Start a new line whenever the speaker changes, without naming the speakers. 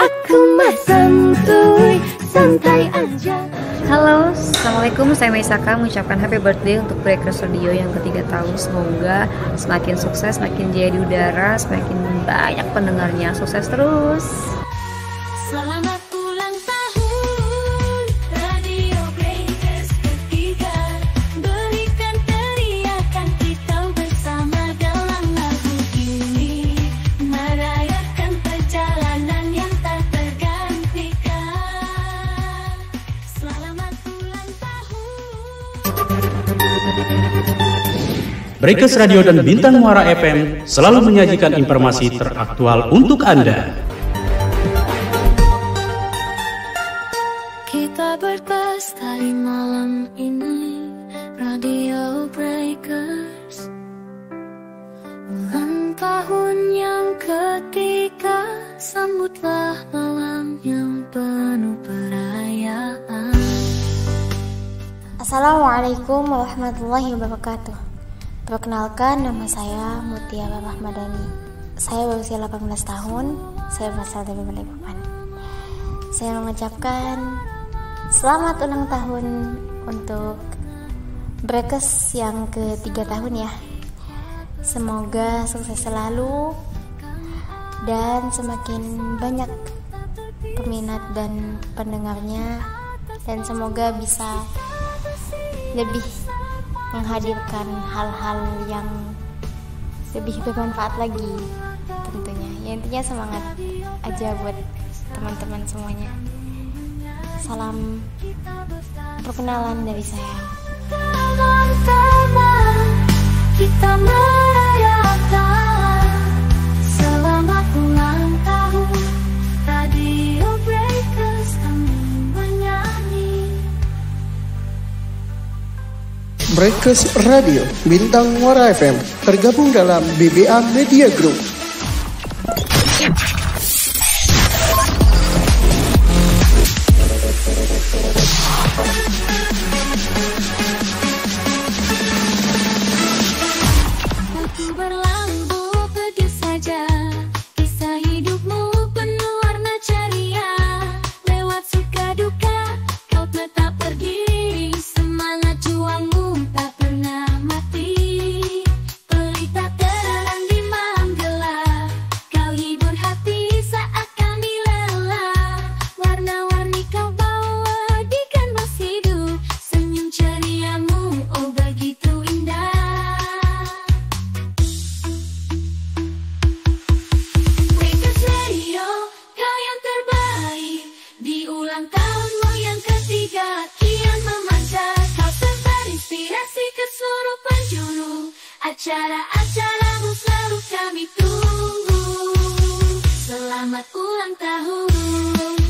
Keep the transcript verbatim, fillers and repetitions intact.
Aku mah santuy, santai aja.
Halo, assalamualaikum. Saya Maisaka mengucapkan happy birthday untuk Breakers Radio yang ketiga tahun. Semoga semakin sukses, semakin jaya di udara, semakin banyak pendengarnya. Sukses terus.
Selamat ulang tahun Radio Breakers ketiga. Berikan teriakan kita bersama dalam lagu ini, merayakan perjalanan yang tak tergantikan. Selamat ulang tahun.
Breakers Radio dan Bintang Muara F M selalu menyajikan informasi teraktual untuk Anda.
Kita berpesta di malam ini, Radio Breakers. Ulang tahun yang ketiga, sambutlah malam yang penuh perayaan.
Assalamualaikum warahmatullahi wabarakatuh. Perkenalkan, nama saya Mutiara Rahmadani. Saya berusia delapan belas tahun. Saya berasal dari Balikpapan. Saya mengucapkan selamat ulang tahun untuk Breakers yang ketiga tahun ya. Semoga sukses selalu dan semakin banyak peminat dan pendengarnya, dan semoga bisa lebih menghadirkan hal-hal yang lebih bermanfaat lagi tentunya. Ya, intinya semangat aja buat teman-teman semuanya. Salam perkenalan dari saya.
Teman-teman, kita merayakan selamat ulang tahun Radio Breakers, kami menyanyi.
Breakers Radio Bintang Muara F M tergabung dalam B B A Media Group.
Waktu berlalu pergi saja, kisah hidupmu penuh warna ceria. Lewat suka duka, kau tetap berdiri, semangat juangmu tak pernah mati. Pelita terang di malam gelap, kau hibur hati saat kami lelah. Warna-warni kau bawa di kanvas hidup, senyum ceriamu oh begitu indah. Breakers Radio, kau yang terbaik di ulang tahunmu yang ketiga. Kian memancar, kau sebar inspirasi ke seluruh penjuru. Acara-acaramu selalu kami tunggu. Selamat ulang tahun.